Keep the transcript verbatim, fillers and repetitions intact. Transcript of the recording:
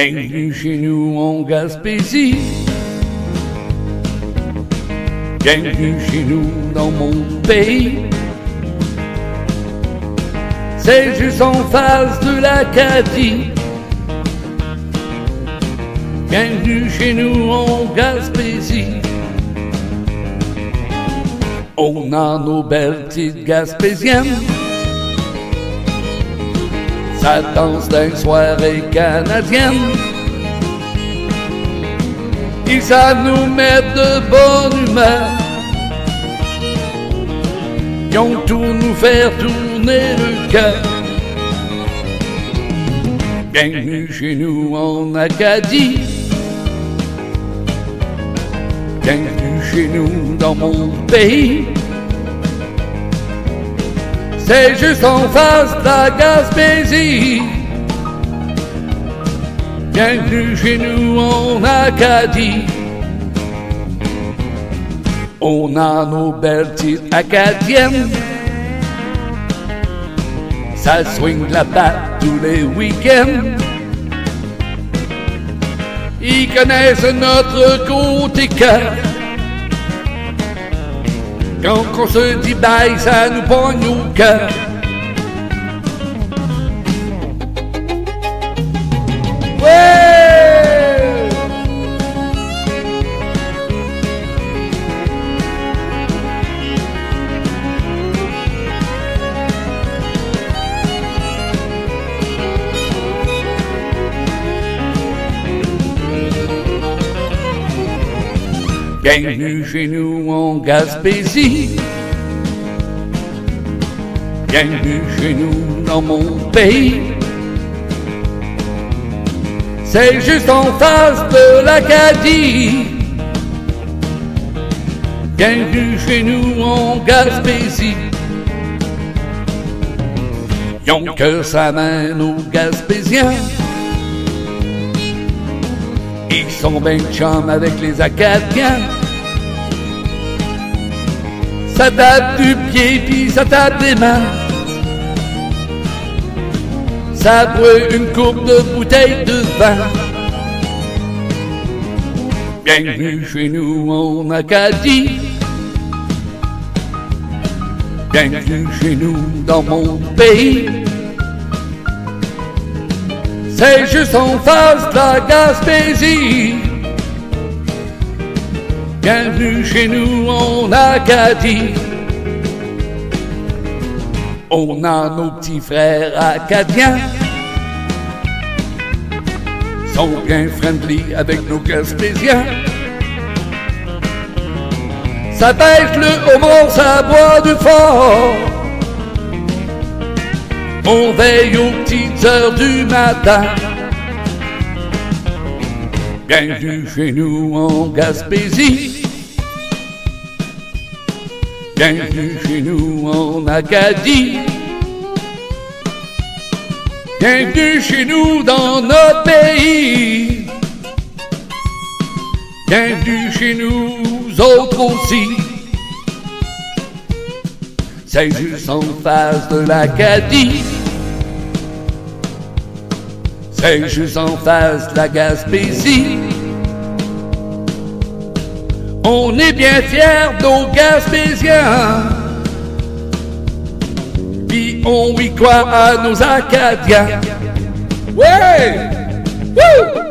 Bienvenue chez nous en Gaspésie. Bienvenue chez nous dans mon pays. C'est juste en face de l'Acadie. Bienvenue chez nous en Gaspésie. On a nos belles petites Gaspésiennes. Ça danse d'une soirée canadienne. Ils savent nous mettre de bonne humeur. Ils ont tout nous faire tourner le cœur. Bienvenue chez nous en Acadie. Bienvenue chez nous dans mon pays. C'est juste en face de la Gaspésie. Bienvenue chez nous en Acadie. On a nos belles petites acadiennes. Ça swing de la batte tous les week-ends. Ils connaissent notre côté cœur. Quand on se dit bye, ça nous pogne au cœur. Ouais! Bienvenue chez nous en Gaspésie. Bienvenue chez nous dans mon pays. C'est juste en face de l'Acadie. Bienvenue chez nous en Gaspésie. Yon que ça mène aux Gaspésiens. Ils sont ben chums avec les Acadiens. Ça tape du pied puis ça tape des mains. Ça boit une coupe de bouteille de vin. Bienvenue chez nous en Acadie. Bienvenue chez nous dans mon pays. C'est juste en face de la Gaspésie. Bienvenue chez nous en Acadie. On a nos petits frères acadiens. Sont bien friendly avec nos Gaspésiens. Ça pêche le homard, ça boit du fort. On veille aux petites heures du matin. Bienvenue chez nous en Gaspésie. Bienvenue chez nous en Acadie. Bienvenue chez nous dans notre pays. Bienvenue chez nous autres aussi. C'est juste en face de l'Acadie. C'est juste en face de la Gaspésie. On est bien fiers de nos Gaspésiens. Puis on y croit à nos Acadiens. Ouais! Wouh!